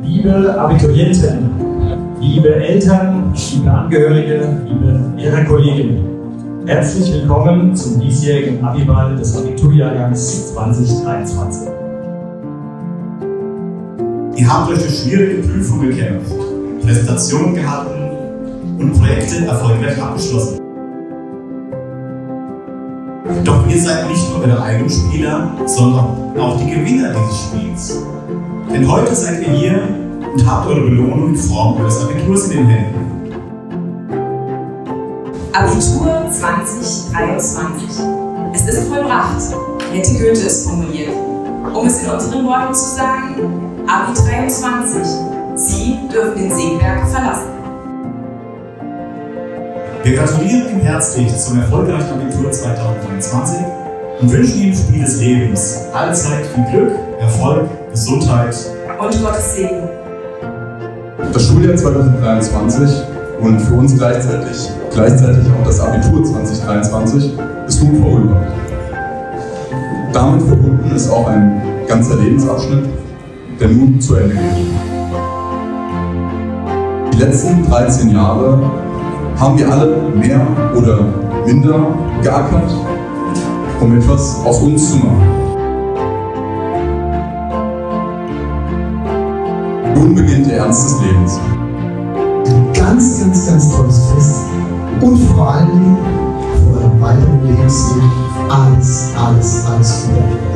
Liebe Abiturienten, liebe Eltern, liebe Angehörige, liebe Lehrerkolleginnen, herzlich willkommen zum diesjährigen Abiball des Abiturjahrgangs 2023. Ihr habt euch durch schwierige Prüfungen gekämpft, Präsentationen gehalten und Projekte erfolgreich abgeschlossen. Doch ihr seid nicht nur eure eigenen Spieler, sondern auch die Gewinner dieses Spiels. Denn heute seid ihr hier und habt eure Belohnung in Form eures Abiturs in den Händen. Abitur 2023. Es ist vollbracht, hätte Goethe es formuliert. Um es in unseren Worten zu sagen, Abi 23. Sie dürfen den Seeberg verlassen. Wir gratulieren Ihnen herzlich zum erfolgreichen Abitur 2023 und wünschen Ihnen im Spiel des Lebens allzeit viel Glück, Erfolg, Gesundheit und Gottes Segen. Das Schuljahr 2023 und für uns gleichzeitig auch das Abitur 2023 ist nun vorüber. Damit verbunden ist auch ein ganzer Lebensabschnitt, der nun zu Ende geht. Die letzten 13 Jahre haben wir alle mehr oder minder geackert, um etwas aus uns zu machen. Nun beginnt der Ernst des Lebens. Ein ganz tolles Fest und vor allen Dingen für euren weiteren Lebensweg alles Gute.